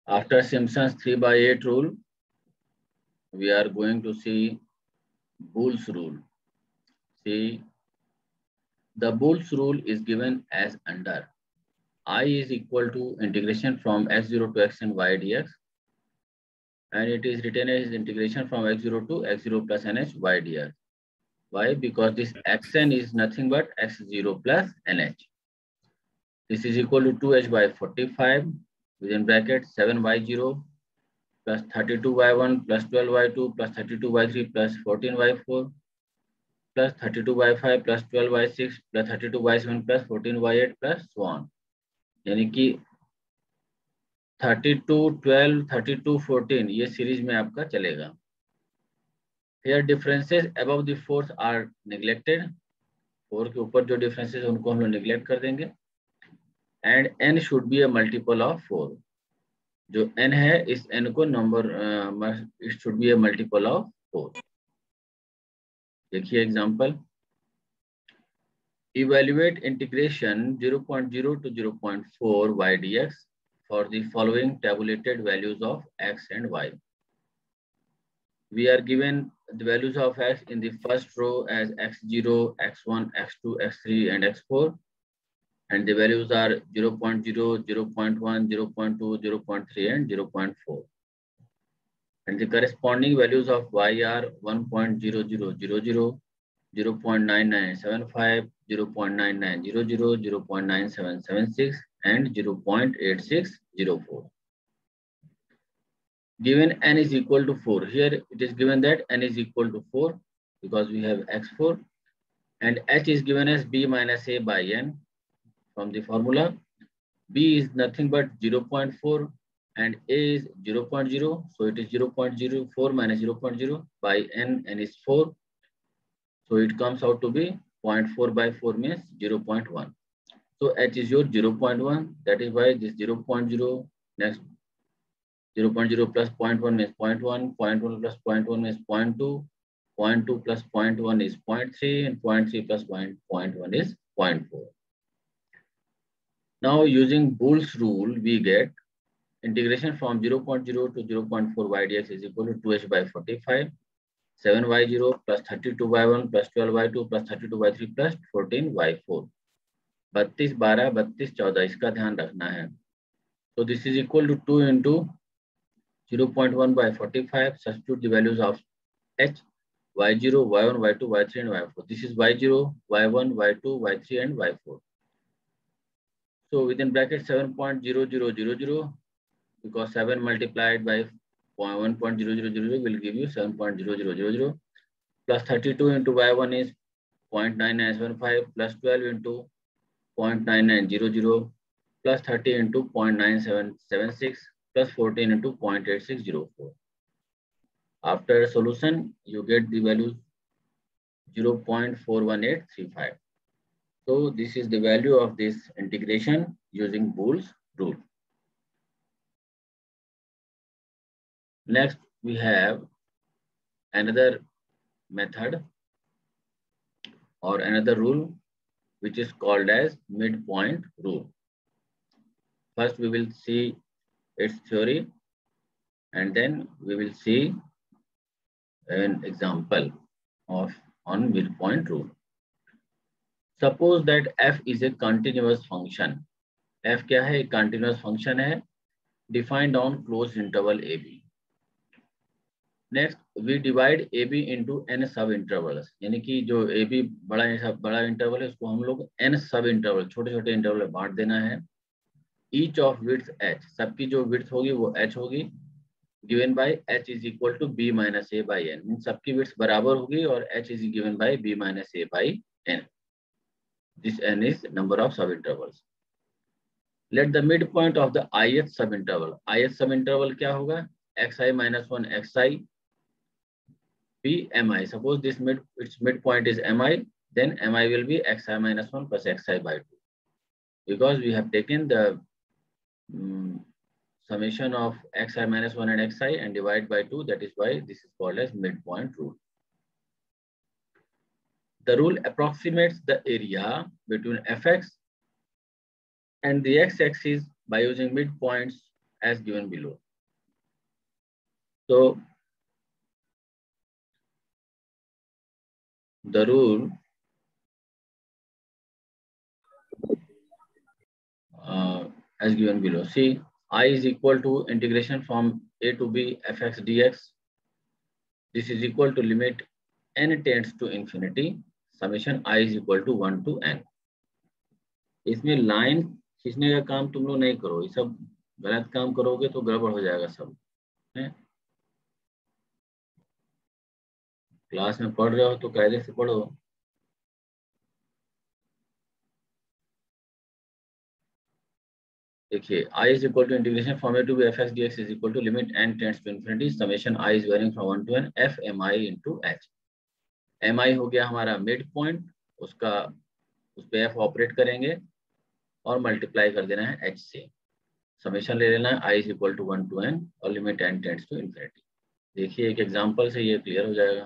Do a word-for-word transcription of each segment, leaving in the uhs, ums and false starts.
After Simpson's three by eight rule, we are going to see Boole's rule. See, the Boole's rule is given as under. I is equal to integration from x zero to x and y dx, and it is written as integration from x zero to x zero plus nh y dx. Why? Because this xn is nothing but x zero plus nh. This is equal to two h by forty-five within bracket seven y zero plus thirty-two y one plus twelve y two plus thirty-two y three plus fourteen y four plus thirty-two y five plus twelve y six plus thirty-two y seven plus fourteen y eight plus so on. यानी कि thirty-two, twelve, thirty-two, fourteen ये series में आपका चलेगा. Here differences above the fourth are neglected. four के ऊपर जो differences उनको हम लोग neglect कर देंगे. And n should be a multiple of four. जो n है इस n को number uh, it should be a multiple of four. देखिए example. Evaluate integration zero point zero to zero point four y dx for the following tabulated values of x and y. We are given the values of x in the first row as x zero, x one, x two, x three, and x four. And the values are zero point zero, zero point one, zero point two, zero point three, and zero point four. And the corresponding values of y are one point zero zero zero zero, zero point nine nine seven five, zero point nine nine zero zero, zero point nine seven seven six, and zero point eight six zero four. Given n is equal to four. Here it is given that n is equal to four because we have x four, and h is given as b minus a by n from the formula. B is nothing but zero point four and a is zero point zero. So it is zero point zero four minus zero point zero by n, n is four. So it comes out to be zero point four by four means zero point one. So h is your zero point one. That is why this zero point zero next zero point zero plus zero point one means zero point one, zero point one plus zero point one means zero point two, zero point two plus zero point one is zero point three, and zero point three plus zero point one is zero point four. Now using Boole's rule, we get integration from zero point zero to zero point four y dx is equal to two h by forty-five, seven y zero plus thirty-two y one plus twelve y two plus thirty-two y three plus fourteen y four. बत्तीस, बारह, बत्तीस, चौदह इसका ध्यान रखना है. So this is equal to two into zero point one by forty-five. Substitute the values of h, y zero, y one, y two, y three, and y four. This is y zero, y one, y two, y three, and y four. So within bracket seven point zero zero zero zero, because seven multiplied by one point zero zero zero zero will give you seven point zero zero zero zero, plus thirty-two into y one is zero point nine nine seven five, plus twelve into zero point nine nine zero zero, plus thirty into zero point nine seven seven six, plus fourteen into zero point eight six zero four. After solution, you get the value zero point four one eight three five. So this is the value of this integration using Boole's rule. Next, we have another method or another rule which is called as midpoint rule. First, we will see its theory, and then we will see an example of on midpoint rule. Suppose that f is a continuous function. f क्या है? Continuous function है, defined on closed interval A B. Next, we divide A B into n sub intervals. यानी कि जो A B बड़ा बड़ा interval है उसको हम लोग n सब इंटरवल छोटे छोटे इंटरवल में बांट देना है. Each of width h, सबकी जो width होगी वो h होगी, given by h is equal to b minus a by n. Mean सबकी width बराबर होगी और h is given by b minus a by n. This n is number of subintervals. Let the midpoint of the ith subinterval. ith subinterval क्या होगा? xi minus one xi be mi. Suppose this mid its midpoint is mi, then mi will be xi minus one plus xi by two. Because we have taken the um, summation of xi minus one and xi and divide by two, that is why this is called as midpoint rule. The rule approximates the area between fx and the x-axis by using midpoints as given below. So the rule uh, as given below. See, I is equal to integration from a to b fx dx. This is equal to limit n tends to infinity, summation I is equal to one to n. इसमें line खींचने का काम तुम लोग नहीं करो, ये सब गलत काम करोगे तो गड़बड़ हो जाएगा सब है। क्लास में पढ़ रहे हो तो कायदे से पढ़ो। देखिए I is equal to integration from a to b fx dx is equal to limit n tends to infinity summation I is varying from one to n f mi into h. mi हो गया हमारा mid point, उसका उस पे f operate करेंगे और multiply कर देना है h से। समेशन ले लेना है I is equal to one to n और limit n tends to infinity। देखिए एक एग्जांपल से ये क्लियर हो जाएगा।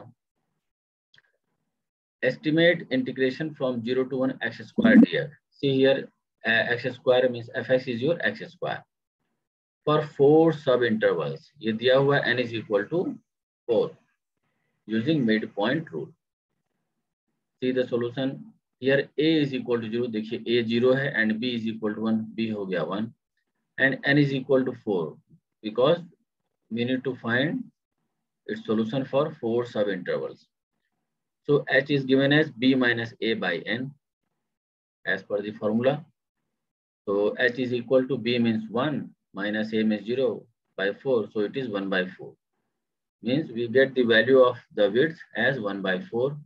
Estimate integration from zero to one x square dx. See here, uh, x square means fx is your x square. For four sub intervals, ये दिया हुआ n is equal to four using midpoint rule. See the solution. Here a is equal to zero. देखिए a zero है and b is equal to one. b हो गया one and n is equal to four because we need to find its solution for four sub intervals. So h is given as b minus a by n as per the formula. So h is equal to b means one minus a means zero by four. So it is one by four. Means we get the value of the width as one by four.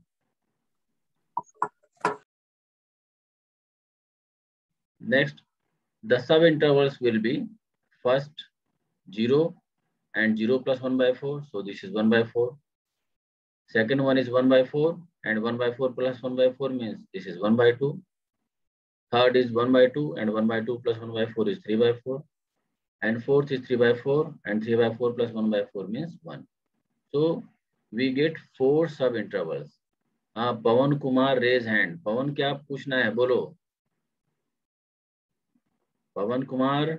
Next, the sub intervals will be first zero and zero plus one by four. So this is one by four. Second one is one by four and one by four plus one by four means this is one by two. Third is one by two and one by two plus one by four is three by four. And fourth is three by four and three by four plus one by four means one. So we get four sub intervals. हाँ Pawan Kumar raise hand. Pawan क्या पूछना है बोलो। पवन कुमार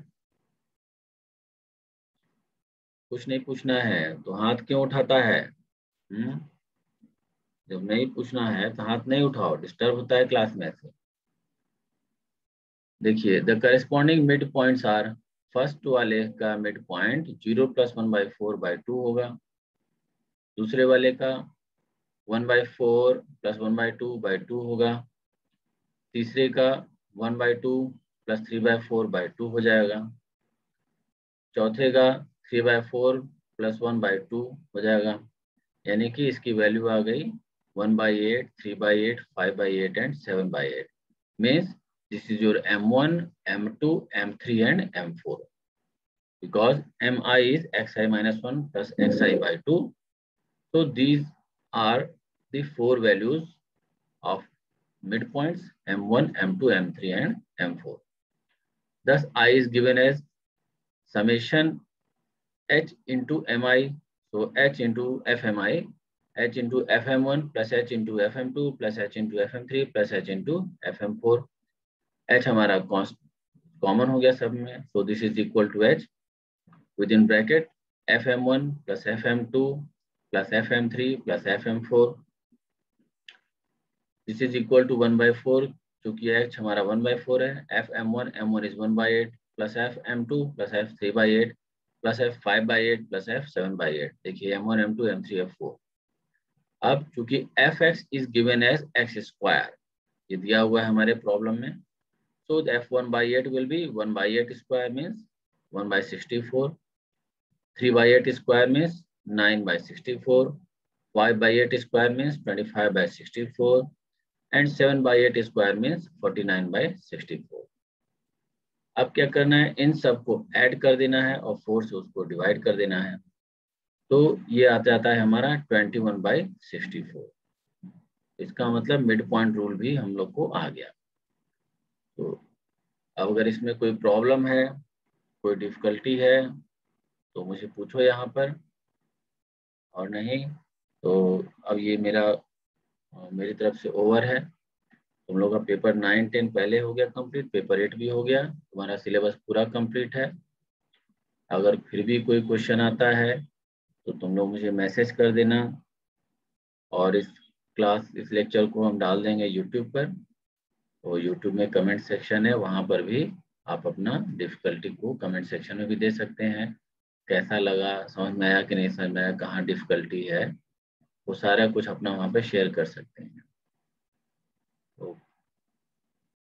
कुछ नहीं पूछना है तो हाथ क्यों उठाता है? हम्म जब नहीं पूछना है तो हाथ नहीं उठाओ, डिस्टर्ब होता है क्लास में से। देखिए the corresponding mid points are, first वाले का mid point zero plus one by four by two होगा, दूसरे वाले का one by four plus one by two by two होगा, तीसरे का one by two plus three by four by two हो जाएगा, चौथे का three by four plus one by two हो जाएगा। यानी कि इसकी वैल्यू आ गई one by eight, three by eight, five by eight and seven by eight. Means this is your M one, M two, M three and M four because Mi is xi minus one plus xi by two. So these are the four values of midpoints M one, M two, M three and M four. Thus I is given as summation h into Mi. So h into Fmi, h into F M one plus h into F M two plus h into F M three plus h into F M four. h हमारा common हो गया सब में, so this is equal to h within bracket F M one plus F M two plus F M three plus F M four. This is equal to one by four क्योंकि h हमारा one by four है। F M one, M one is one by eight plus F M two plus F three by eight plus F five by eight plus F seven by eight। देखिए M one, M two, M three, F four। अब चूंकि Fx is given as x square, ये दिया हुआ है हमारे problem में, so the F one by eight will be one by eight square means one by sixty-four, three by eight square means nine by sixty-four, five by eight square means twenty-five by sixty-four and seven by eight square means forty-nine by sixty-four। अब क्या करना है, इन सबको add कर देना है और four से उसको डिवाइड कर देना है, तो ये आ जाता है हमारा इक्कीस by चौंसठ। इसका मतलब मिड पॉइंट रूल भी हम लोग को आ गया। तो अब अगर इसमें कोई प्रॉब्लम है, कोई डिफिकल्टी है तो मुझे पूछो यहाँ पर, और नहीं तो अब ये मेरा मेरी तरफ से ओवर है। तुम लोग का पेपर नाइन टेन पहले हो गया कंप्लीट, पेपर एट भी हो गया, तुम्हारा सिलेबस पूरा कंप्लीट है। अगर फिर भी कोई क्वेश्चन आता है तो तुम लोग मुझे मैसेज कर देना, और इस क्लास इस लेक्चर को हम डाल देंगे यूट्यूब पर। तो यूट्यूब में कमेंट सेक्शन है, वहाँ पर भी आप अपना डिफ़िकल्टी को कमेंट सेक्शन में भी दे सकते हैं। कैसा लगा, समझ में आया कि नहीं समझ में आया, कहाँ डिफ़िकल्टी है, वो सारा कुछ अपना वहाँ पे शेयर कर सकते हैं। तो